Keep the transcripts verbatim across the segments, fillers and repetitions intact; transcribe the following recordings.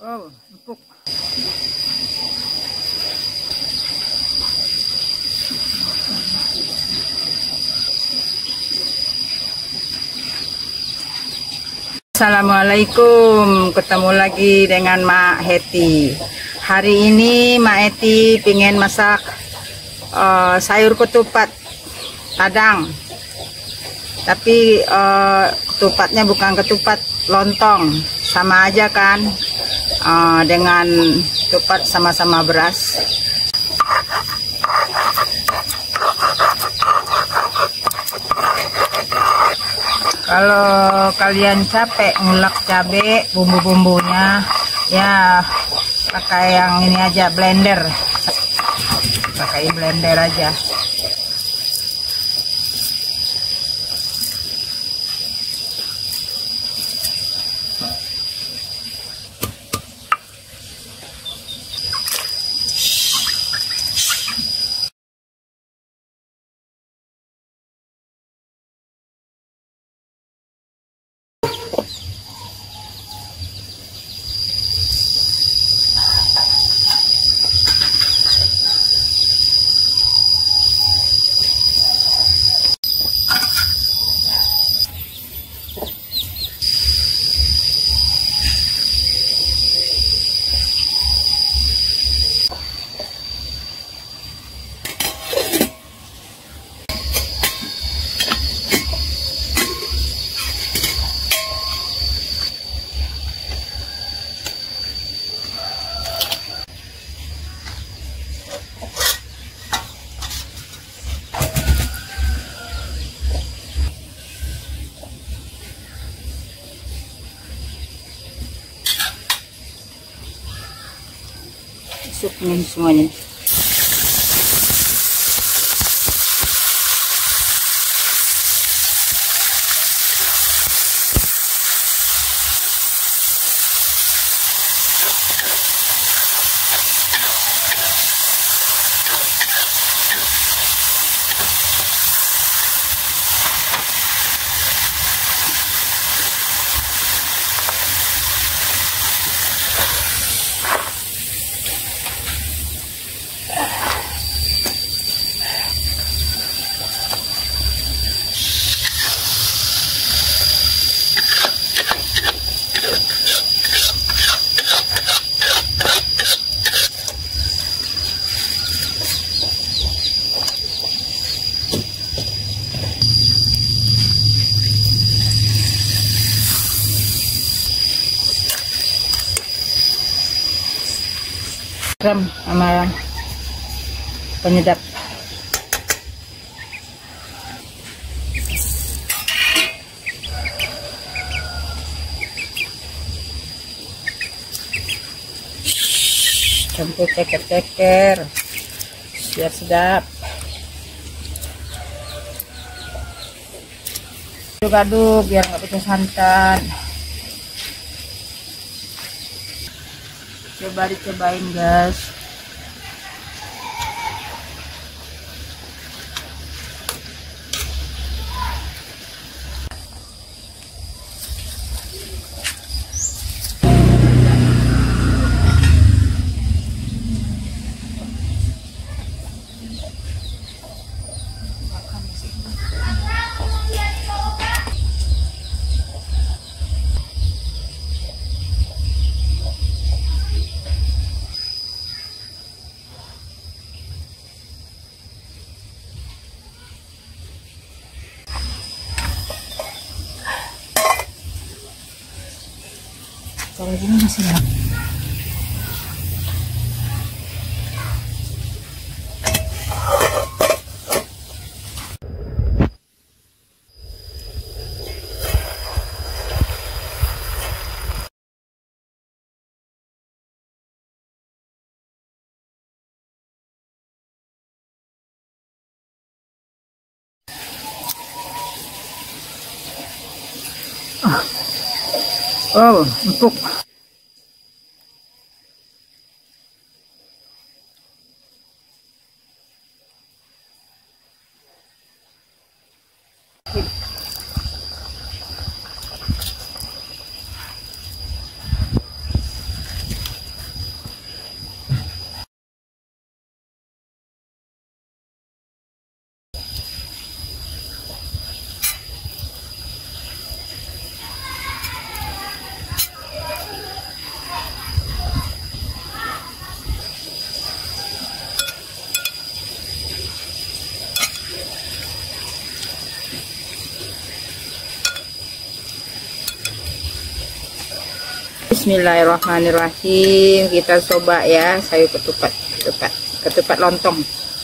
Oh, empuk. Assalamualaikum, ketemu lagi dengan Mak Heti. Hari ini Mak Heti pengen masak uh, sayur ketupat Padang, tapi uh, ketupatnya bukan ketupat lontong, sama aja kan uh, dengan ketupat sama-sama beras. Kalau kalian capek ngulek cabai bumbu-bumbunya, ya pakai yang ini aja, blender. Pakai blender aja. Masukin semuanya. Garam sama penyedap. Campur ceker-ceker biar sedap. Aduk-aduk biar nggak pecah santan. Coba dicobain guys. Kalau gini masih enak. Oh, empuk. Bismillahirrahmanirrahim. Kita coba ya sayur ketupat, ketupat, ketupat lontong.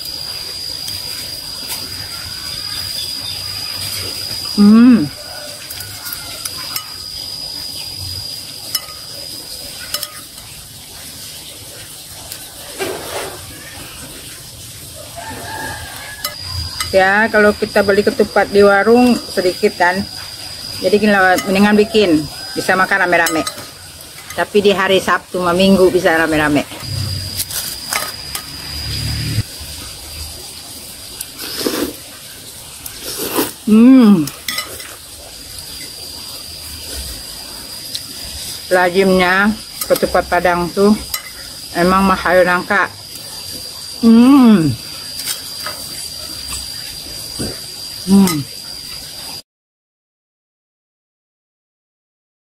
Hmm. Ya, kalau kita beli ketupat di warung sedikit kan. Jadi kita mendingan bikin, bisa makan rame-rame. Tapi di hari Sabtu sama Minggu bisa rame-rame. Hmm. Lazimnya ketupat Padang tuh emang mahal nangka. Hmm. Hmm.